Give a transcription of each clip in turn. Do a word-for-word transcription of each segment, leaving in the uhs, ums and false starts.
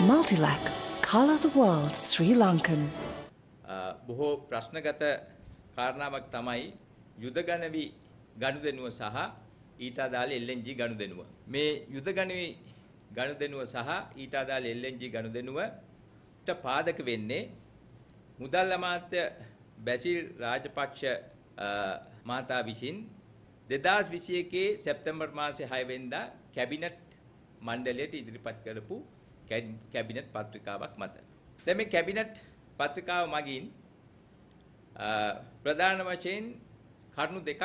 Multilac, colour the world Sri Lankan. බොහෝ ප්‍රශ්නගත කාරණාවක් තමයි යුද ගණවි ගනුදෙනුව සහ ඊට අදාළ එල් එන් ජී ගනුදෙනුව. මේ යුද ගණවි ගනුදෙනුව සහ ඊට අදාළ එල් එන් ජී ගනුදෙනුවට පාදක වෙන්නේ මුදල් අමාත්‍ය බැසිල් රාජපක්ෂ මහතා විසින් දෙදාස් විසි එකේ සැප්තැම්බර් මාසයේ හය වෙනිදා කැබිනට් මණ්ඩලයට ඉදිරිපත් කරපු කැබිනට් පත්‍රිකාවක් මත. දැන් මේ කැබිනට් පත්‍රිකාව මගින් ප්‍රධාන වශයෙන් කරුණු දෙකක්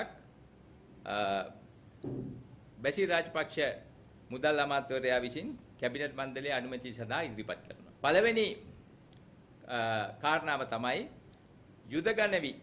බැසිල් රාජපක්ෂ මුදල් අමාත්‍යවරයා විසින් කැබිනට් මණ්ඩලයේ අනුමැතිය සඳහා ඉදිරිපත් කරනවා. පළවෙනි කාරණාව තමයි යුද ගණවි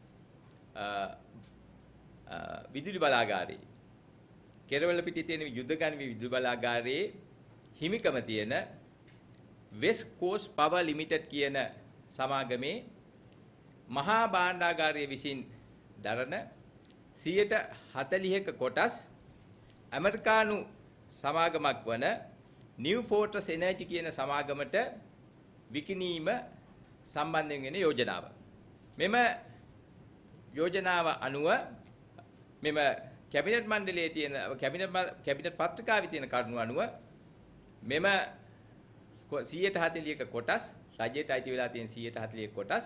විදුලි බලාගාරයේ කෙරවල පිටේ තියෙන යුද ගණවි විදුලි බලාගාරයේ හිමිකම තියෙන වෙස්ට් කෝස්ට් පවර් ලිමිටඩ් කියන සමාගමේ මහා භාණ්ඩාගාරය විසින් දරන සියයට හතළිහක කොටස් ඇමරිකානු සමාගමක් වන නිව් ෆෝර්ට්‍රස් එනර්ජි කියන සමාගමට විකිණීම සම්බන්ධයෙන් වෙන යෝජනාව. මෙම යෝජනාව අනුව මෙම කැබිනට් මණ්ඩලයේ තියෙන කැබිනට් කැබිනට් පත්‍රිකාවේ තියෙන කරුණු අනුව මෙම සියයට හතළිහක කොටස් රජයට අයිති වෙලා තියෙන සියයට හතළිහක කොටස්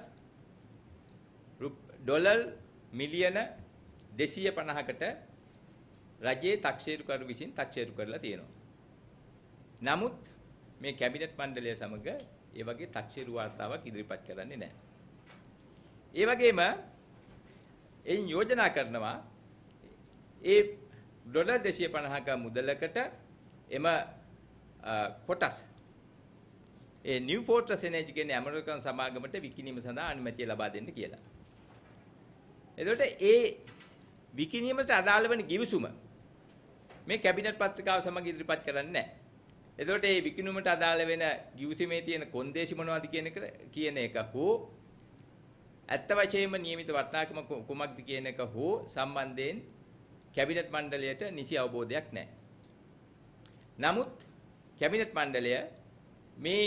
ඩොලර් මිලියන දෙසිය පනහකට රජයේ තක්සේරුකරු විසින් තක්සේරු කරලා තියෙනවා. නමුත් මේ කැබිනට් මණ්ඩලය සමග ඒ වගේ තක්සේරු වාර්තාවක් ඉදිරිපත් කරන්නේ නැහැ. ඒ වගේම එයින් යෝජනා කරනවා ඒ ඩොලර් දෙසිය පනහක මුදලකට එම කොටස් ඒ නිව් ෆෝර්ට්‍රස් එනර්ජි කියන ඇමරිකන් සමාගමට විකිණීම සඳහා අනුමැතිය ලබා දෙන්න කියලා. එතකොට ඒ විකිණීමට අදාළ වෙන ගිවිසුම මේ කැබිනට් පත්‍රිකාව සමග ඉදිරිපත් කරන්නේ නැහැ. එතකොට මේ විකිණීමට අදාළ වෙන ගිවිසුමේ තියෙන කොන්දේසි මොනවද කියන එක කියන එක හෝ ඇත්ත වශයෙන්ම නියමිත වටිනාකම කුමක්ද කියන එක හෝ සම්බන්ධයෙන් කැබිනට් මණ්ඩලයට නිසි අවබෝධයක් නැහැ. නමුත් කැබිනට් මණ්ඩලය මේ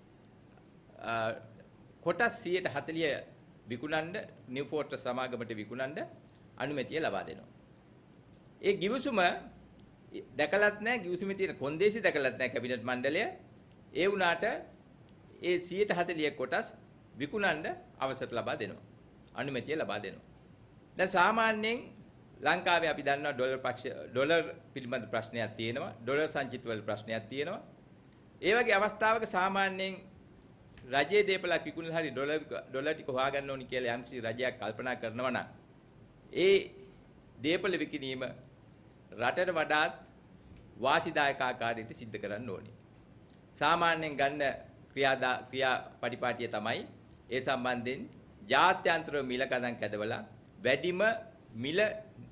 කොටස් සියයට හතළිහ විකුණන්න නිව් ෆෝර්ට්‍රස් සමාගමට විකුණන්න අනුමැතිය ලබා දෙනවා. ඒ ගිවිසුම දැකලත් නැහැ, ගිවිසුමේ තියෙන කොන්දේසි දැකලත් නැහැ කැබිනට් මණ්ඩලය. ඒ වුණාට ඒ සියයට හතළිහ කොටස් විකුණන්න අවසර ලබා දෙනවා. අනුමැතිය ලබා දෙනවා. දැන් සාමාන්‍යයෙන් ලංකාවේ අපි දන්නවා ඩොලර් පක්ෂ ඩොලර් පිළිබඳ ප්‍රශ්නයක් තියෙනවා. ඩොලර් සංචිතවල ප්‍රශ්නයක් තියෙනවා. ඒ වගේ අවස්ථාවක සාමාන්‍යයෙන් රජයේ දේපලක් විකුණලා හරි ඩොලර් ඩොලර් ටික හොයාගන්න ඕනි කියලා යම්කිසි රජයක් කල්පනා කරනවා නම් ඒ දේපල විකිණීම රටට වඩාත් වාසිදායක ආකාරයට සිද්ධ කරන්න ඕනේ. සාමාන්‍යයෙන් ගන්න ක්‍රියාදා ක්‍රියාපටිපාටිය තමයි ඒ සම්බන්ධයෙන් ජාත්‍යන්තර මිල කඳන් කැදවලා වැඩිම මිල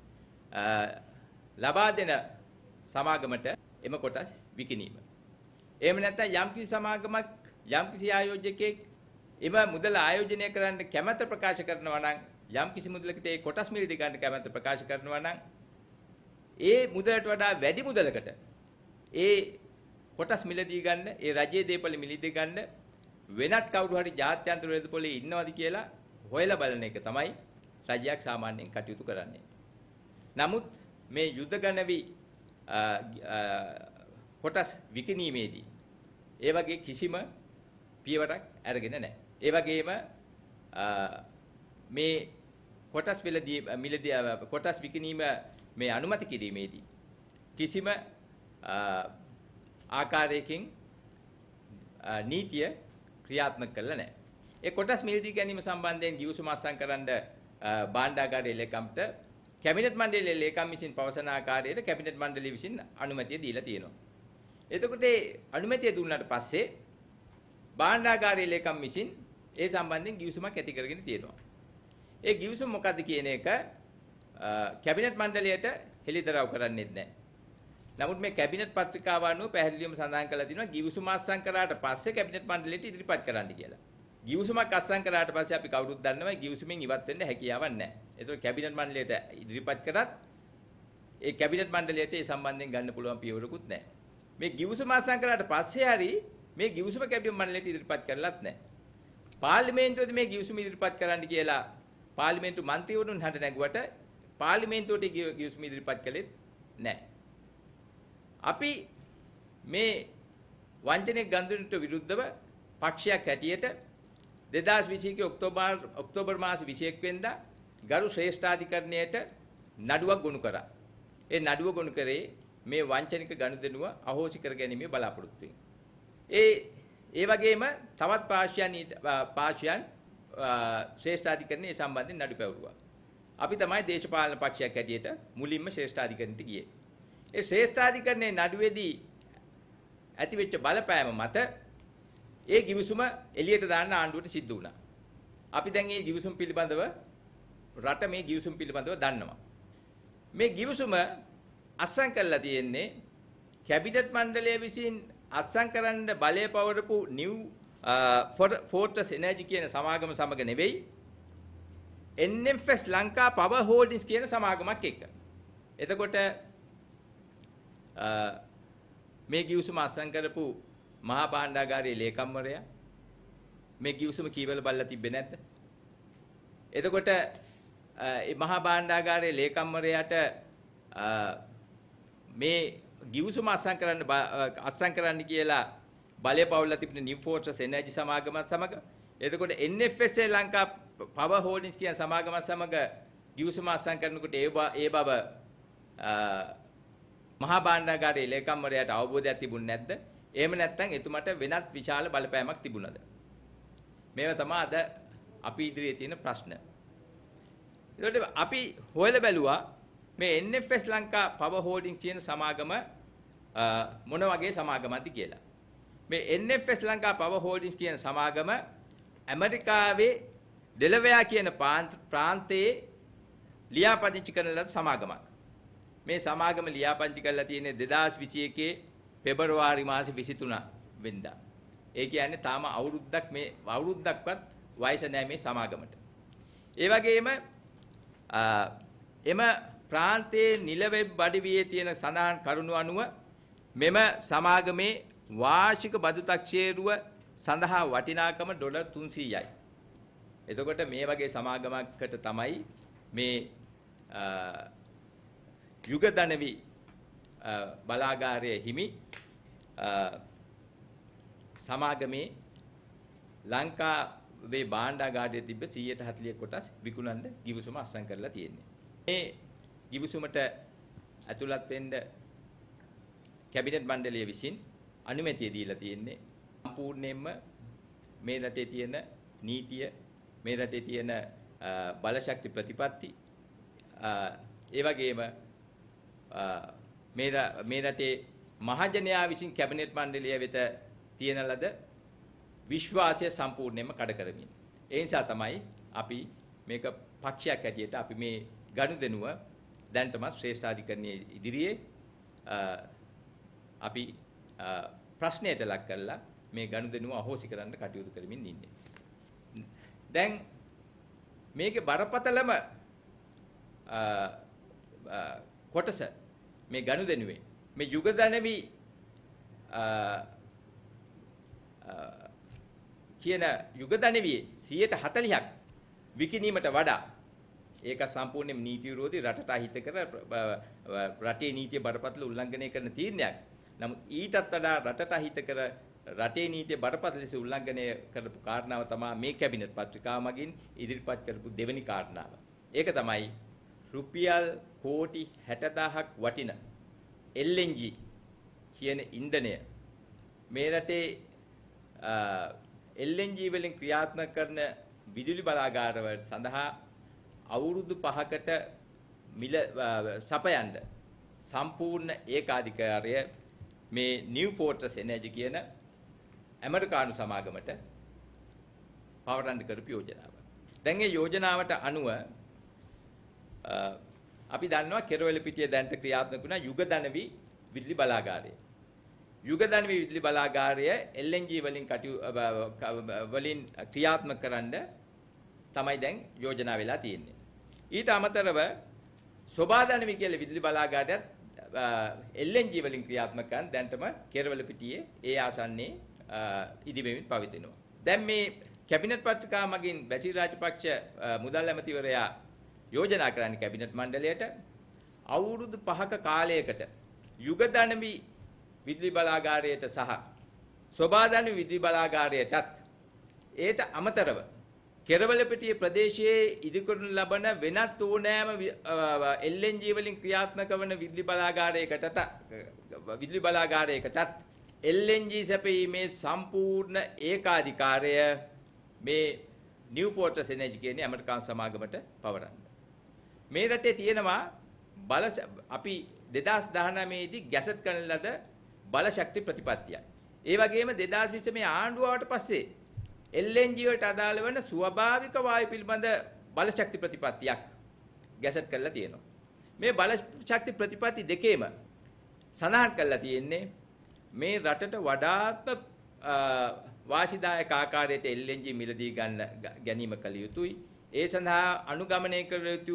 ලබා දෙන සමාගමට එම කොටස් විකිණීම. එහෙම නැත්නම් යම්කිසි සමාගමක් යම්කිසි ආයෝජකයෙක් එම මුදල ආයෝජනය කරන්න කැමැත්ත ප්‍රකාශ කරනවා නම් යම්කිසි මුදලකට ඒ කොටස් මිලදී ගන්න කැමැත්ත ප්‍රකාශ කරනවා නම් ඒ මුදලට වඩා වැඩි මුදලකට ඒ කොටස් මිලදී ගන්න ඒ රජයේ දේපල මිලදී ගන්න වෙනත් කවුරු හරි ජාත්‍යන්තර වෙළඳපොලේ ඉන්නවද කියලා හොයලා බලන එක තමයි රජයක් සාමාන්‍යයෙන් කටයුතු කරන්නේ. නමුත් මේ යුද ගණවි කොටස් විකිණීමේදී ඒ වගේ කිසිම පියවරක් අරගෙන නැහැ. ඒ වගේම මේ කොටස් මිලදී මිලදී කොටස් විකිණීම මේ අනුමත කිරීමේදී කිසිම ආකාරයකින් නීතිය ක්‍රියාත්මක කළා නැහැ. ඒ කොටස් මිලදී ගැනීම සම්බන්ධයෙන් ගිවිසුම අත්සන් කරන්න භාණ්ඩාගාරයේ ලේකම්ට කැබිනට් මණ්ඩලයේ ලේකම් විසින් පවසන ආකාරයට කැබිනට් මණ්ඩලය විසින් අනුමැතිය දීලා තියෙනවා. එතකොට ඒ අනුමැතිය දුන්නාට පස්සේ භාණ්ඩාගාරයේ ලේකම් විසින් ඒ සම්බන්ධයෙන් ගිවිසුමක් ඇති කරගෙන තියෙනවා. ඒ ගිවිසුම මොකද්ද කියන එක කැබිනට් මණ්ඩලයට හෙළිදරව් කරන්නේත් නැහැ. නමුත් මේ කැබිනට් පත්‍රිකාව අනුව පැහැදිලිවම සඳහන් කරලා තියෙනවා ගිවිසුම අත්සන් කරාට පස්සේ කැබිනට් මණ්ඩලයට ඉදිරිපත් කරන්න කියලා. ගිවිසුමක් අත්සන් කරාට පස්සේ අපි කවුරුත් දන්නවා ගිවිසුමෙන් ඉවත් වෙන්න හැකියාවක් නැහැ. ඒතකොට කැබිනට් මණ්ඩලයට ඉදිරිපත් කරත් ඒ කැබිනට් මණ්ඩලයට ඒ සම්බන්ධයෙන් ගන්න පුළුවන් පියවරකුත් නැහැ. මේ ගිවිසුම අත්සන් කරාට පස්සේ හරි මේ ගිවිසුම කැබිනට් මණ්ඩලයට ඉදිරිපත් කරලත් නැහැ. පාර්ලිමේන්තුවේදී මේ ගිවිසුම ඉදිරිපත් කරන්න කියලා පාර්ලිමේන්තු මන්ත්‍රීවරුන් හඬ නැගුවට පාර්ලිමේන්තුවට ගිවිසුම ඉදිරිපත් කළෙත් නැහැ. අපි මේ වංචනික ගනුදෙනුට විරුද්ධව පක්ෂයක් හැටියට දෙදාස් විසි එකේ ඔක්තෝබර් ඔක්තෝබර් මාස විසි එක් වෙනිදා ගරු ශ්‍රේෂ්ඨාධිකරණයට නඩුවක් ගොනු කරා. ඒ නඩුව ගොනු කරේ මේ වංචනික ගනුදෙනුව අහෝසි කර ගැනීමේ බලාපොරොත්තුවෙන්. ඒ ඒ වගේම තවත් පාර්ශ්වයන් පාර්ශ්වයන් ශ්‍රේෂ්ඨාධිකරණයේ සම්බන්ධයෙන් නඩු පැවරුවා. අපි තමයි දේශපාලන පක්ෂයක් හැටියට මුලින්ම ශ්‍රේෂ්ඨාධිකරණයට ගියේ. ඒ ශ්‍රේෂ්ඨාධිකරණයේ නඩුවේදී ඇතිවෙච්ච බලපෑම මත ඒ ගිවිසුම එළියට දාන්න ආණ්ඩුවට සිද්ධ වුණා. අපි දැන් මේ ගිවිසුම පිළිබඳව රට මේ ගිවිසුම පිළිබඳව දන්නවා. මේ ගිවිසුම අත්සන් කරලා තියෙන්නේ කැබිනට් මණ්ඩලය විසින් අත්සන් කරන්න බලය පවරපු නිව් ෆෝර්ට්‍රස් එනර්ජි කියන සමාගම සමග නෙවෙයි N F S Lanka Power Holdings කියන සමාගමක් එක්ක. එතකොට මේ ගිවිසුම අත්සන් කරපු මහා භාණ්ඩාගාරයේ ලේකම්වරයා මේ ගිවිසුම කීවල බලලා තිබ්බේ නැද්ද? එතකොට මේ මහා භාණ්ඩාගාරයේ ලේකම්වරයාට මේ ගිවිසුම අත්සන් කරන්න අත්සන් කරන්න කියලා බලය පවුල්ලා තිබෙන නිව් ෆෝර්ට්‍රස් එනර්ජි සමාගමත් සමග එතකොට N F S Lanka Power Holdings කියන සමාගමත් සමග ගිවිසුම අත්සන් කරනකොට ඒ ඒ බව මහා භාණ්ඩාගාරයේ ලේකම්වරයාට අවබෝධයක් තිබුණ නැද්ද? එහෙම නැත්නම් එතුමට වෙනත් විශාල බලපෑමක් තිබුණද? මේවා තමයි අද අපි ඉදිරියේ තියෙන ප්‍රශ්න. ඒකට අපි හොයලා බැලුවා මේ N F S Lanka Power Holding කියන සමාගම මොන වගේ සමාගමක්ද කියලා. මේ N F S Lanka Power Holdings කියන සමාගම ඇමරිකාවේ ඩෙලවෙයා කියන ප්‍රාන්තයේ ලියාපදිංචි කරන ලද සමාගමක්. මේ සමාගම ලියාපදිංචි කරලා තියෙන්නේ දෙදාස් විසි එකේ පෙබරවාරි මාසේ විසි තුන වෙනිදා. ඒ කියන්නේ තාම අවුරුද්දක් මේ අවුරුද්දක්වත් වයස නැහැ මේ සමාගමට. ඒ වගේම එම ප්‍රාන්තයේ නිල වෙබ් අඩවියේ තියෙන සඳහන් කරුණු අනුව මෙම සමාගමේ වාර්ෂික බදු තක්සේරුව සඳහා වටිනාකම ඩොලර් තුන්සීයයි. එතකොට මේ වගේ සමාගමකට තමයි මේ යුගදනවි බලාගාරයේ හිමි සමාගමේ ලංකාවේ භාණ්ඩාගාරයේ තිබ්බ සීයට හතළිස් කොටස් විකුණන්න ගිවිසුම අත්සන් කරලා තියෙන්නේ. මේ ගිවිසුමට ඇතුළත් වෙන්න කැබිනට් මණ්ඩලය විසින් අනුමැතිය දීලා තියෙන්නේ. සම්පූර්ණයෙන්ම මේ රටේ තියෙන නීතිය, මේ රටේ තියෙන බලශක්ති ප්‍රතිපත්ති, ඒ වගේම මේ මේ රටේ මහජනයා විසින් කැබිනට් මණ්ඩලය වෙත තියෙන ලද විශ්වාසය සම්පූර්ණයෙන්ම කඩ කරමින්. ඒ නිසා තමයි අපි මේක පක්ෂයක් හැටියට අපි මේ ගනුදෙනුව දැන්ටම ශ්‍රේෂ්ඨාධිකරණයේ ඉදිරියේ අපි ප්‍රශ්නයට ලක් කරලා මේ ගනුදෙනුව අහෝසි කරන්න කටයුතු කරමින් ඉන්නේ. දැන් මේකේ බරපතලම කොටස මේ ගනුදෙනුවේ මේ යුගදනවි කියන යුගදනවියේ සීයට හතළිසක් විකිණීමට වඩා ඒක සම්පූර්ණයෙන්ම නීති විරෝධී රටට අහිත කර රටේ නීතිය බරපතල උල්ලංඝනය කරන තීරණයක්. නමුත් ඊටත් වඩා රටට අහිත කර රටේ නීතිය බරපතල ලෙස උල්ලංඝනය කරපු කාරණාව තමයි මේ කැබිනට් පත්‍රිකාව මගින් ඉදිරිපත් කරපු දෙවෙනි කාරණාව. ඒක තමයි රුපියල් කෝටි හැට දහසක් වටින එල් එන් ජී කියන ඉන්ධනය මේ රටේ එල් එන් ජී වලින් ක්‍රියාත්මක කරන විදුලි බලාගාරවල සඳහා අවුරුදු පහකට මිල සපයන්න සම්පූර්ණ ඒකාධිකාරය මේ නිව් ෆෝර්ට්‍රස් එනර්ජි කියන ඇමරිකානු සමාගමට පවරන්න කරපු යෝජනාව. දැන් මේ යෝජනාවට අනුව අපි දන්නවා කෙරවල පිටිය දැන්ට ක්‍රියාත්මක වුණා යුගදනවි විදුලි බලාගාරය. යුගදනවි විදුලි බලාගාරය එල් එන් ජී වලින් කටයු වලින් ක්‍රියාත්මක කරන්න තමයි දැන් යෝජනා වෙලා තියෙන්නේ. ඊට අමතරව සෝබාදනවි කියලා විදුලි බලාගාරයත් එල් එන් ජී වලින් ක්‍රියාත්මක කරන දැන්ටම කෙරවල පිටියේ ඒ ආසන්නයේ ඉදිවෙමින් පවතිනවා. දැන් මේ කැබිනට් පත්‍රිකා මගින් බැසිල් රාජපක්ෂ මුදල් ඇමතිවරයා යෝජනා කරන්නේ කැබිනට් මණ්ඩලයට අවුරුදු පහක කාලයකට යුගදනමි විදුලි බලාගාරයට සහ සෝබාදනමි විදුලි බලාගාරයටත් ඒට අමතරව කෙරවලපිටිය ප්‍රදේශයේ ඉදිකරනු ලබන වෙනත් ඕනෑම එල් එන් ජී වලින් ක්‍රියාත්මක වන විදුලි බලාගාරයකටත් විදුලි බලාගාරයකටත් එල් එන් ජී සැපයීමේ සම්පූර්ණ ඒකාධිකාරය මේ නිව් ෆෝර්ට්‍රස් එනර්ජි කියන්නේ ඇමරිකානු සමාගමට පවරන්න. මේ රටේ තියෙනවා බල අපි දෙදාස් දහනවය දී ගැසට් කරන ලද බල ශක්ති ප්‍රතිපත්තියක්. ඒ වගේම දෙදාස් විස්ස මේ ආණ්ඩුවට පස්සේ එල් එන් ජී වලට අදාළ වන ස්වභාවික වායු පිළිබඳ බල ශක්ති ප්‍රතිපත්තියක් ගැසට් කරලා තියෙනවා. මේ බල ශක්ති ප්‍රතිපත්ති දෙකේම සඳහන් කරලා තියෙන්නේ මේ රටට වඩාත්ම වාසිදායක ආකාරයට එල් එන් ජී මිලදී ගන්න ගැනීම කළ යුතුයි. ඒ සඳහා අනුගමනය කළ යුතු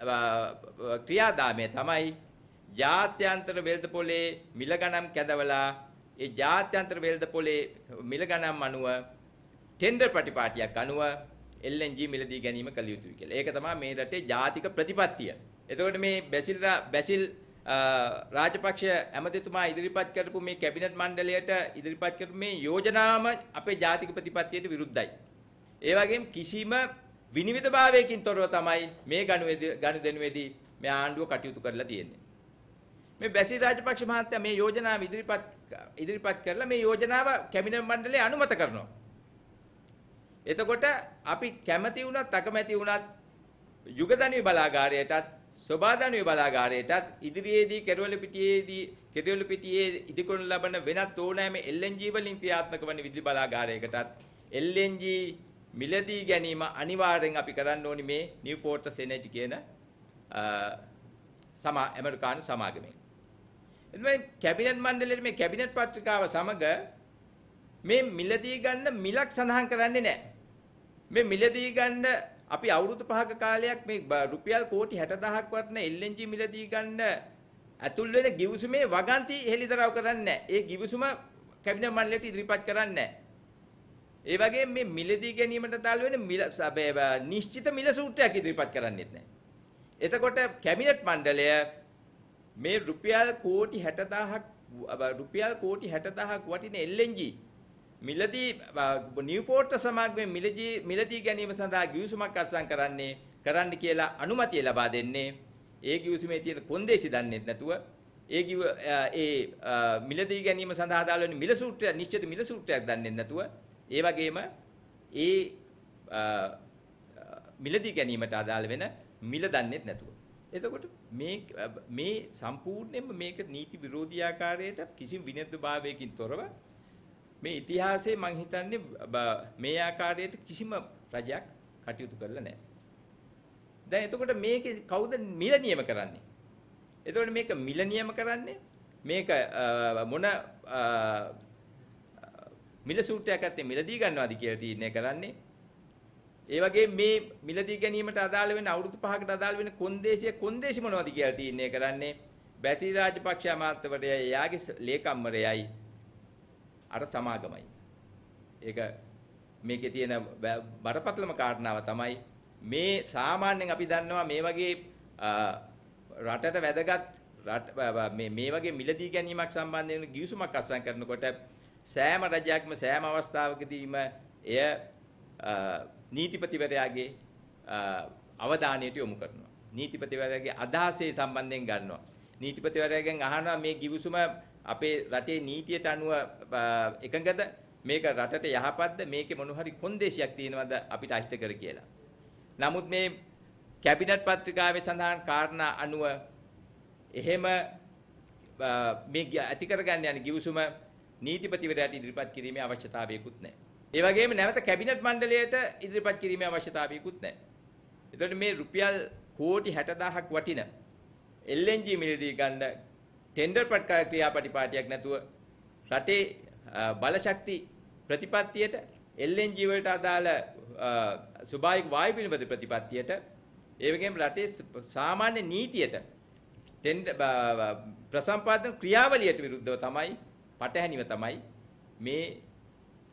ක්‍රියාදාමය තමයි ජාත්‍යන්තර වෙළඳ පොලේ මිල ගණන් කැදවලා ඒ ජාත්‍යන්තර වෙළඳ පොලේ මිල ගණන් අනුව ටෙන්ඩර් ප්‍රතිපාටියක් අනුව එල් එන් ජී මිලදී ගැනීම කළ යුතුයි කියලා. ඒක තමයි මේ රටේ ජාතික ප්‍රතිපත්තිය. එතකොට මේ බැසිල් බැසිල් රාජපක්ෂ ඇමතිතුමා ඉදිරිපත් කරපු මේ කැබිනට් මණ්ඩලයට ඉදිරිපත් කරපු මේ යෝජනාවම අපේ ජාතික ප්‍රතිපත්තියට විරුද්ධයි. ඒ වගේම කිසිම විනිවිදභාවයකින් තොරව තමයි මේ ගනුදෙනුවේදී මේ ආණ්ඩුව කටයුතු කරලා තියෙන්නේ. මේ බැසිල් රාජපක්ෂ මහත්තයා මේ යෝජනාව ඉදිරිපත් ඉදිරිපත් කරලා මේ යෝජනාව කැබිනට් මණ්ඩලය අනුමත කරනවා. එතකොට අපි කැමති වුණත් අකමැති වුණත් යුගදනවි බලාගාරයටත් සෝබාදනවි බලාගාරයටත් ඉදිරියේදී කෙරවල පිටියේදී කෙරවල පිටියේ ඉදිකරනු ලබන වෙනත් ඕනෑම එල් එන් ජී වලින් ක්‍රියාත්මක වන විදුලි බලාගාරයකටත් එල් එන් ජී මිලදී ගැනීම අනිවාර්යෙන් අපි කරන්න ඕනි මේ නිව් ෆෝර්ට්‍රස් එනර්ජි කියන සමා ඇමරිකානු සමාගමෙන්. එතකොට කැබිනට් මණ්ඩලයේ මේ කැබිනට් පත්‍රිකාව සමග මේ මිලදී ගන්න මිලක් සඳහන් කරන්නේ නැහැ. මේ මිලදී ගන්න අපි අවුරුදු පහක කාලයක් මේ රුපියල් කෝටි හැට දහයක් වටන එල් එන් ජී මිලදී ගන්න ඇතුල් වෙන ගිවිසුමේ වගන්ති හෙළිදරව් කරන්නේ නැහැ. ඒ ගිවිසුම කැබිනට් මණ්ඩලයට ඉදිරිපත් කරන්නේ නැහැ. ඒ වගේම මේ මිලදී ගැනීමට දාල වෙන මිල නිශ්චිත මිල සූත්‍රයක් ඉදිරිපත් කරන්නේත් නැහැ. එතකොට කැබිනට් මණ්ඩලය මේ රුපියල් කෝටි හැට දහයක් රුපියල් කෝටි හැට දහයක් වටින එල් එන් ජී මිලදී නිව් ෆෝර්ට්‍රස් සමාගමේ මිලදී මිලදී ගැනීම සඳහා ගිවිසුමක් අත්සන් කරන්නේ කරන්න කියලා අනුමැතිය ලබා දෙන්නේ ඒ ගිවිසුමේ තියෙන කොන්දේසි දන්නේත් නැතුව ඒ ගිව ඒ මිලදී ගැනීම සඳහා දාල වෙන මිල සූත්‍රය නිශ්චිත මිල සූත්‍රයක් දන්නේත් නැතුව ඒ වගේම ඒ මිලදී ගැනීමට අදාළ වෙන මිල දන්නේත් නැතුව. එතකොට මේ මේ සම්පූර්ණයෙන්ම මේක නීති විරෝධී ආකාරයට කිසිම විනෝදභාවයකින් තොරව මේ ඉතිහාසයේ මම හිතන්නේ මේ ආකාරයට කිසිම රජයක් කටයුතු කරලා නැහැ. දැන් එතකොට මේක කවුද මිල නියම කරන්නේ? එතකොට මේක මිල නියම කරන්නේ මේක මොන මිල සූත්‍රයක් ඇත්තේ මිලදී ගන්නවාද කියලා තීරණය කරන්නේ. ඒ වගේ මේ මිලදී ගැනීමට අදාළ වෙන අවුරුදු පහකට අදාළ වෙන කොන්දේසිය කොන්දේසි මොනවද කියලා තීරණය කරන්නේ බැසිල් රාජපක්ෂ අමාත්‍යවරයා යාගේ ලේකම්වරයයි අර සමාගමයි. ඒක මේකේ තියෙන බරපතලම කාරණාව තමයි මේ සාමාන්‍යයෙන් අපි දන්නවා මේ වගේ රටට වැදගත් මේ මේ වගේ මිලදී ගැනීමක් සම්බන්ධයෙන් ගිවිසුමක් අත්සන් කරනකොට සෑම රජයක්ම සෑම අවස්ථාවකදීම එය නීතිපතිවරයාගේ අවධානයට යොමු කරනවා. නීතිපතිවරයාගේ අදහසේ සම්බන්ධයෙන් ගන්නවා. නීතිපතිවරයාගෙන් අහනවා මේ ගිවිසුම අපේ රටේ නීතියට අනුව එකඟද මේක රටට යහපත්ද මේකේ මොන හරි කොන්දේසියක් තියෙනවද අපිට අහිත කර කියලා. නමුත් මේ කැබිනට් පත්‍රිකාවේ සඳහන් කාරණා අනුව එහෙම මේ ඇති කරගන්න යන ගිවිසුම නීතිපතිවරයාට ඉදිරිපත් කිරීමේ අවශ්‍යතාවයකුත් නැහැ. ඒ වගේම නැවත කැබිනට් මණ්ඩලයට ඉදිරිපත් කිරීමේ අවශ්‍යතාවයකුත් නැහැ. එතකොට මේ රුපියල් කෝටි හැට දහයක් වටින එල් එන් ජී මිලදී ගන්න ටෙන්ඩර් ක්‍රියාපටිපාටියක් නැතුව රටේ බලශක්ති ප්‍රතිපත්තියට එල් එන් ජී වලට අදාළ ස්වභාවික වායු පිළිබඳ ප්‍රතිපත්තියට ඒ වගේම රටේ සාමාන්‍ය නීතියට ටෙන්ඩර් ප්‍රසම්පාදන ක්‍රියාවලියට විරුද්ධව තමයි පටහැනිව තමයි මේ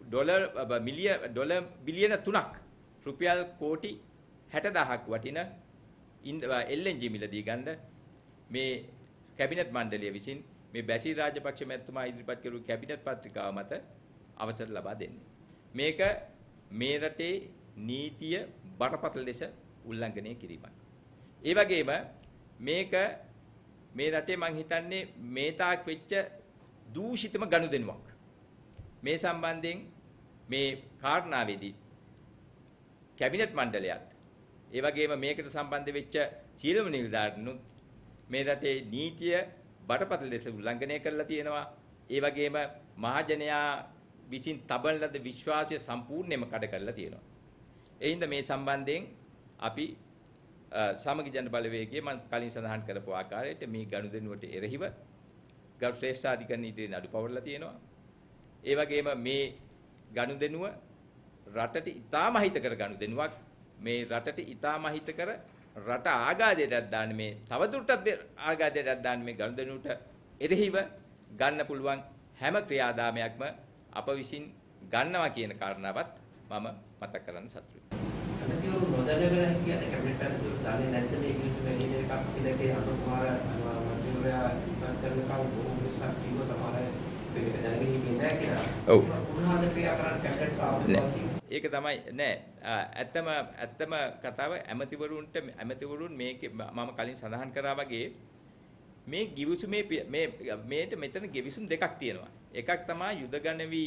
ඩොලර් මිලියන ඩොලර් බිලියන තුනක් රුපියල් කෝටි හැට දහසක් වටින එල් එන් ජී මිලදී ගන්න මේ කැබිනට් මණ්ඩලය විසින් මේ බැසිල් රාජපක්ෂ මැතිතුමා ඉදිරිපත් කළ කැබිනට් පත්‍රිකාව මත අවසර ලබා දෙන්නේ. මේක මේ රටේ නීතිය බරපතල ලෙස උල්ලංඝනය කිරීමක්. ඒ වගේම මේක මේ රටේ මං හිතන්නේ මේ තාක් වෙච්ච දූෂිතම ගනුදෙනුවක්. මේ සම්බන්ධයෙන් මේ කාරණාවේදී කැබිනට් මණ්ඩලයත් ඒ වගේම මේකට සම්බන්ධ වෙච්ච සියලුම නිලධාරීනුත් මේ රටේ නීතිය බරපතල ලෙස උල්ලංඝනය කරලා තියෙනවා. ඒ වගේම මහජනයා විසින් තබන ලද විශ්වාසය සම්පූර්ණයෙන්ම කඩ කරලා තියෙනවා. ඒ හින්දා මේ සම්බන්ධයෙන් අපි සමගි ජන බලවේගයේ මම කලින් සඳහන් කරපු ආකාරයට මේ ගනුදෙනුවට එරෙහිව ගරු ශ්‍රේෂ්ඨාධිකරණ ඉදිරියේ නඩු පවරලා තියෙනවා. ඒ වගේම මේ ගනුදෙනුව රටට ඉතාම අහිතකර ගනුදෙනුවක්. මේ රටට ඉතාම අහිතකර රට ආගාදයටත් දාන්න මේ තවදුරටත් ආගාදයටත් දාන්න මේ ගනුදෙනුවට එරෙහිව ගන්න පුළුවන් හැම ක්‍රියාදාමයක්ම අප විසින් ගන්නවා කියන කාරණාවත් මම මතක් කරන්න සතුටුයි. අනිතිවරු නොදැනගෙන කියන්නේ කැබිනට් එකේ දාන්නේ නැත්නම් මේ කිසිම වැඩි එකක් කියලා ඒ අනුකුමාර මන්ත්‍රීවරයා ඉවත් කරන කව බොහෝ මිනිස්සුන් කිව්ව සමහර මේක දැනගෙන ඉන්නේ නැහැ කියලා. ඔව්. උන්වහන්සේ ක්‍රියා කරන කැබිනට් සාධාරණ ඒක තමයි නෑ ඇත්තම ඇත්තම කතාව ඇමතිවරුන්ට ඇමතිවරුන් මේක මම කලින් සඳහන් කරා වගේ මේ ගිවිසුමේ මේ මේට මෙතන ගිවිසුම් දෙකක් තියෙනවා. එකක් තමයි යුදගණවි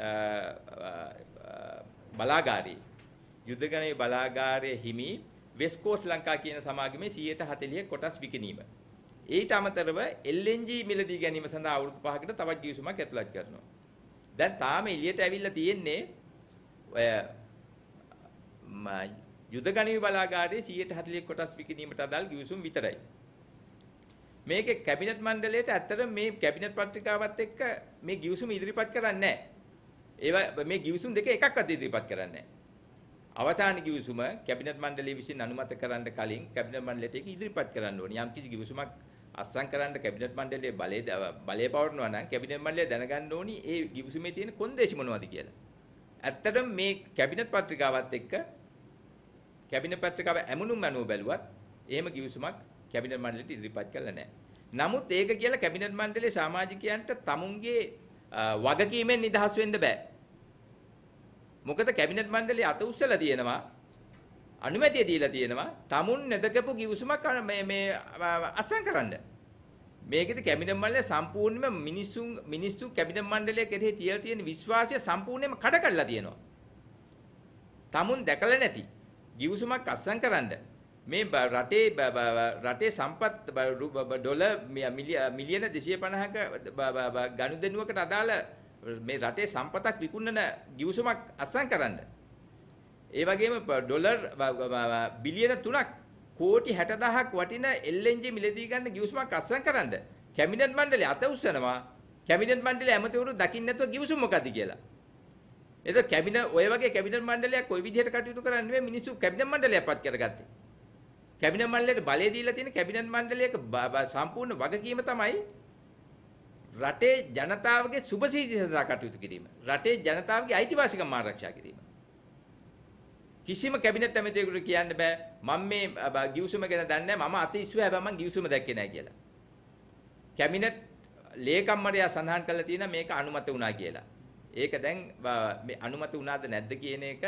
බලාගාරයේ යුදගණවි බලාගාරයේ හිමි වෙස්ට් කෝස්ට් ලංකා කියන සමාගමේ සියයට හතළිහ කොටස් විකිණීම. ඊට අමතරව එල් එන් ජී මිලදී ගැනීම සඳහා අවුරුදු පහකට තවත් ගිවිසුමක් ඇතුළත් කරනවා. දැන් තාම එළියට ඇවිල්ලා තියෙන්නේ ඔය යුදගණවි බලාගාරයේ සියයට හතළිහ කොටස් විකිණීමට අදාළ ගිවිසුම් විතරයි. මේක කැබිනට් මණ්ඩලයට ඇත්තටම මේ කැබිනට් පත්‍රිකාවත් එක්ක මේ ගිවිසුම ඉදිරිපත් කරන්නේ නැහැ. ඒවා මේ ගිවිසුම් දෙක එකක්වත් ඉදිරිපත් කරන්නේ නැහැ. අවසාන ගිවිසුම කැබිනට් මණ්ඩලය විසින් අනුමත කරන්න කලින් කැබිනට් මණ්ඩලයට ඒක ඉදිරිපත් කරන්න ඕනේ. යම් කිසි ගිවිසුමක් අත්සන් කරන්න කැබිනට් මණ්ඩලයේ බලය බලය පවරනවා නම් කැබිනට් මණ්ඩලය දැනගන්න ඕනි ඒ ගිවිසුමේ තියෙන කොන්දේසි මොනවද කියලා. ඇත්තටම මේ කැබිනට් පත්‍රිකාවත් එක්ක කැබිනට් පත්‍රිකාව ඇමුණුම් අනුව බැලුවත් එහෙම ගිවිසුමක් කැබිනට් මණ්ඩලයට ඉදිරිපත් කළා නැහැ. නමුත් ඒක කියලා කැබිනට් මණ්ඩලයේ සමාජිකයන්ට තමුන්ගේ වගකීමෙන් නිදහස් වෙන්න බෑ. මොකද කැබිනට් මණ්ඩලය අත උස්සලා තියෙනවා අනුමැතිය දීලා තියෙනවා තමුන් නැදකපු ගිවිසුමක් මේ මේ අසං කරන්න. මේකෙදි කැබිනට් මණ්ඩලය සම්පූර්ණයෙන්ම මිනිසුන් මිනිස්සු කැබිනට් මණ්ඩලය කෙරෙහි තියලා තියෙන විශ්වාසය සම්පූර්ණයෙන්ම කඩ කරලා තියෙනවා. තමුන් දැකලා නැති ගිවිසුමක් අසං කරන්න මේ රටේ රටේ සම්පත් ඩොලර් මිලියන දෙසිය පනහක ගනුදෙනුවකට අදාළ මේ රටේ සම්පතක් විකුණන ගිවිසුමක් අත්සන් කරන්න. ඒ වගේම ඩොලර් බිලියන තුනක් කෝටි හැට දහසක් වටින එල් එන් ජී මිලදී ගන්න ගිවිසුමක් අත්සන් කරන්න. කැබිනට් මණ්ඩලය අත උස්සනවා. කැබිනට් මණ්ඩලය ඇමතිවරු දකින්න නැතුව ගිවිසුම මොකද්ද කියලා. ඒක කැබිනට් ඔය වගේ කැබිනට් මණ්ඩලයක් කොයි විදිහට කටයුතු කරන්නේ නෙවෙයි මිනිස්සු කැබිනට් මණ්ඩලයක් පත් කරගත්තේ. කැබිනට් මණ්ඩලයට බලය දීලා තියෙන කැබිනට් මණ්ඩලයක සම්පූර්ණ වගකීම තමයි රටේ ජනතාවගේ සුභසීති සඳහා කටයුතු කිරීම. රටේ ජනතාවගේ අයිතිවාසිකම් ආරක්ෂා කිරීම. කිසිම කැබිනට් ඇමතියෙකුට කියන්න බෑ මම මේ ගිවිසුම ගැන දන්නේ නැහැ මම අත ඉස්සුව හැබැයි මම ගිවිසුම දැක්කේ නැහැ කියලා. කැබිනට් ලේකම්වරයා සඳහන් කරලා තියෙනවා මේක අනුමත වුණා කියලා. ඒක දැන් මේ අනුමත වුණාද නැද්ද කියන එක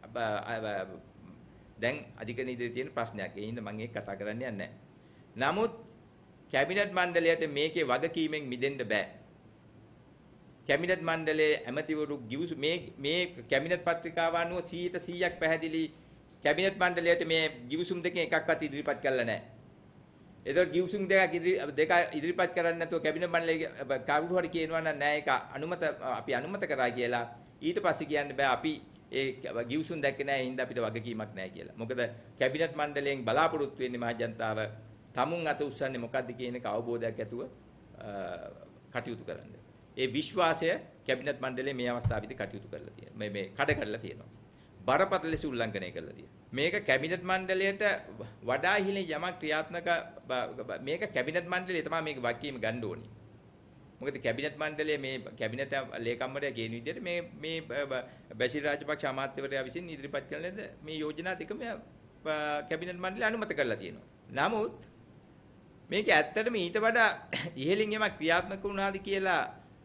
දැන් අධිකරණ ඉදිරියේ තියෙන ප්‍රශ්නයක්. ඒ හින්දා මම ඒක කතා කරන්න යන්නේ නැහැ. නමුත් කැබිනට් මණ්ඩලයට මේකේ වගකීමෙන් මිදෙන්න බෑ. කැබිනට් මණ්ඩලයේ ඇමතිවරු ගිවිසු මේ මේ කැබිනට් පත්‍රිකාව අනුව සීයට සීයක් පැහැදිලි කැබිනට් මණ්ඩලයට මේ ගිවිසුම් දෙකෙන් එකක්වත් ඉදිරිපත් කළා නැහැ. ඒතකොට ගිවිසුම් දෙකක් දෙක ඉදිරිපත් කරන්නේ නැතුව කැබිනට් මණ්ඩලයේ කවුරු හරි කියනවා නම් නෑ ඒක අනුමත අපි අනුමත කරා කියලා ඊට පස්සේ කියන්න බෑ අපි ඒ ගිවිසුම් දැක්කේ නැහැ හින්දා අපිට වගකීමක් නැහැ කියලා. මොකද කැබිනට් මණ්ඩලයෙන් බලාපොරොත්තු වෙන්නේ මහ ජනතාව තමුන් අත උස්සන්නේ මොකද්ද කියන එක අවබෝධයක් ඇතුව කටයුතු කරන්න. ඒ විශ්වාසය කැබිනට් මණ්ඩලයේ මේ අවස්ථාවේදී කටයුතු කරලා තියෙනවා. මේ මේ කඩ කරලා තියෙනවා. බරපතල ලෙස උල්ලංඝනය කරලා තියෙනවා. මේක කැබිනට් මණ්ඩලයට වඩා ඉහළින් යමක් ක්‍රියාත්මක මේක කැබිනට් මණ්ඩලය තමයි මේක වගකීම ගන්න ඕනේ. මොකද කැබිනට් මණ්ඩලයේ මේ කැබිනට් ලේකම්වරයා කියන විදිහට මේ මේ බැසිල් රාජපක්ෂ අමාත්‍යවරයා විසින් ඉදිරිපත් කළ ලද මේ යෝජනා දෙකම කැබිනට් මණ්ඩලය අනුමත කරලා තියෙනවා. නමුත් මේක ඇත්තටම ඊට වඩා ඉහළින් යමක් ක්‍රියාත්මක වුණාද කියලා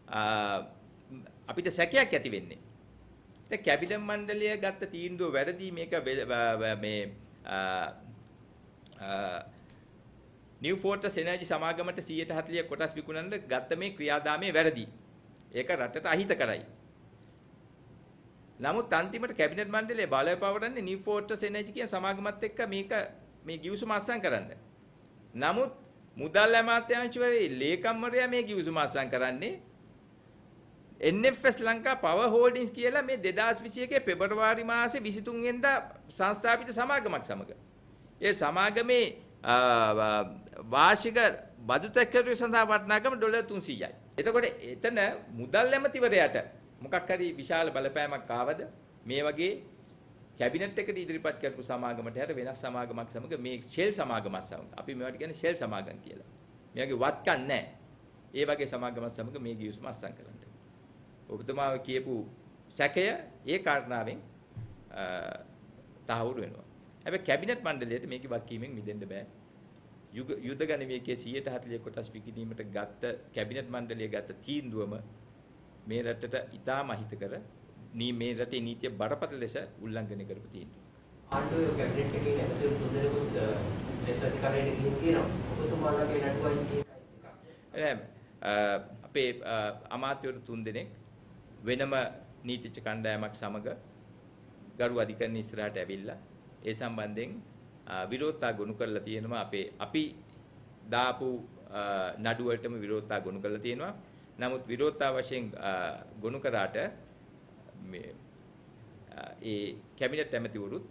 අපිට සැකයක් ඇති වෙන්නේ. දැන් කැබිනට් මණ්ඩලය ගත්ත තීන්දුව වැරදි මේක මේ නිව් ෆෝර්ට්‍රස් එනර්ජි සමාගමට සියයට හතළිස් කොටස් විකුණන්න ගත්ත මේ ක්‍රියාදාමයේ වැරදි. ඒක රටට අහිත කරයි. නමුත් අන්තිමට කැබිනට් මණ්ඩලය බලය පවරන්නේ නිව් ෆෝර්ට්‍රස් එනර්ජි කියන සමාගමත් එක්ක මේක මේ ගිවිසුම අත්සන් කරන්න. නමුත් මුදල් අමාත්‍යාංශවරේ ලේකම්වරයා මේ ගිවිසුම අත්සන් කරන්නේ N F S Lanka Power Holdings කියලා මේ දෙදාස් විසි එකේ පෙබරවාරි මාසේ විසිතුන් වෙනිදා සංස්ථාපිත සමාගමක් සමග. ඒ සමාගමේ වාර්ෂික බදු තැකරුවේ සඳහා වටිනාකම ඩොලර් තුන්සීයයි. එතකොට එතන මුදල් ඇමතිවරයාට මොකක් හරි විශාල බලපෑමක් ආවද මේ වගේ කැබිනට් එකට ඉදිරිපත් කරපු සමාගමට හැර වෙනස් සමාගමක් සමග මේ ෂෙල් සමාගමක් සමග අපි මේවට කියන්නේ ෂෙල් සමාගම් කියලා. මේ වගේ වත්කම් නැහැ. ඒ වගේ සමාගමක් සමග මේ ගිවිසුම අත්සන් කරන්න. ඔබතුමාව කියපු සැකය ඒ කාරණාවෙන් තහවුරු වෙනවා. හැබැයි කැබිනට් මණ්ඩලයට මේක වක්කීමෙන් මිදෙන්න බෑ. යුද ගණනයේ සියයට හතළිස් කොටස් විකිණීමට ගත්ත කැබිනට් මණ්ඩලය ගත්ත තීන්දුවම මේ රටට ඉතාම අහිතකර මේ රටේ නීතිය බරපතල ලෙස උල්ලංඝනය කරපු තීන්දුව. ආණ්ඩුවේ කැබිනට් එකේ ඇතුළු තුන්දෙනෙකුත් සෙසර්ටිකාරයට ගිහින් කියනවා. ඔබතුමාලගේ නඩුවයි එකයි. අපේ අමාත්‍යවරු තුන්දෙනෙක් වෙනම නීතිඥ කණ්ඩායමක් සමග ගරු අධිකරණ ඉස්සරහට ඇවිල්ලා ඒ සම්බන්ධයෙන් විරෝධතා ගොනු කරලා තියෙනවා. අපේ අපි දාපු නඩු වලටම විරෝධතා ගොනු කරලා තියෙනවා. නමුත් විරෝධතා වශයෙන් ගොනු කරාට මේ ඒ කැබිනට් ඇමතිවරුත්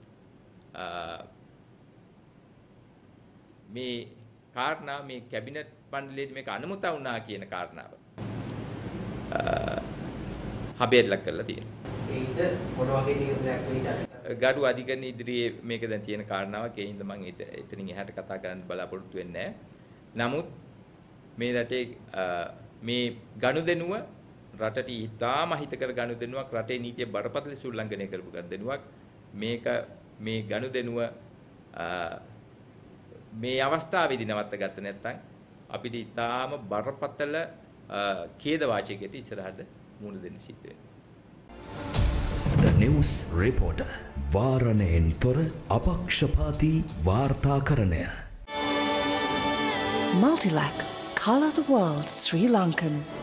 මේ කාරණා මේ කැබිනට් මණ්ඩලයේදී මේක අනුමත වුණා කියන කාරණාව හබේලක් කරලා තියෙනවා. ඒකද මොන වගේ තීරණයක් වෙයිද? ගරු අධිකරණ ඉදිරියේ මේක දැන් තියෙන කාරණාවක්. ඒ හින්දා මම එතනින් එහාට කතා කරන්න බලාපොරොත්තු වෙන්නේ නැහැ. නමුත් මේ රටේ මේ ගනුදෙනුව රටට ඉතාම හිතකර ගනුදෙනුවක්, රටේ නීතිය බරපතල උල්ලංඝනය කරපු ගනුදෙනුවක්. මේක මේ ගනුදෙනුව මේ අවස්ථාවේදී නවත්ත ගත්ත නැත්නම් අපිට ඉතාම බරපතල ඛේද වාචකයකට ඉස්සරහට මුහුණ දෙන්න සිද්ධ වෙනවා. The News Reporter වාරණයෙන් තොර අපක්ෂපාතී වාර්තාකරණය. Multilac, Colour the World Sri Lankan.